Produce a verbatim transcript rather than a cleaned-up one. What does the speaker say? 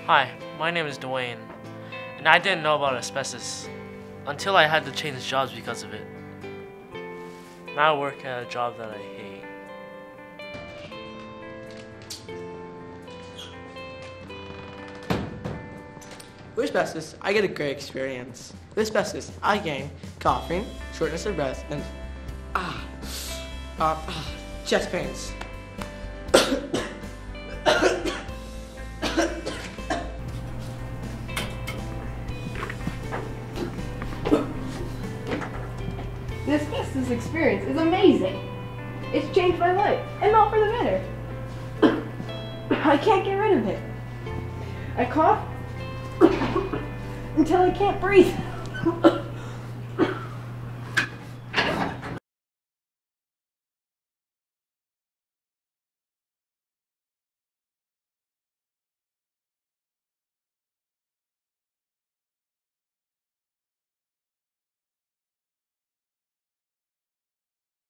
Hi, my name is Dwayne, and I didn't know about asbestos until I had to change jobs because of it. Now I work at a job that I hate. With asbestos, I get a great experience. With asbestos, I gain coughing, shortness of breath, and ah, uh, ah, chest pains. The asbestos experience is amazing. It's changed my life, and not for the better. I can't get rid of it. I cough until I can't breathe.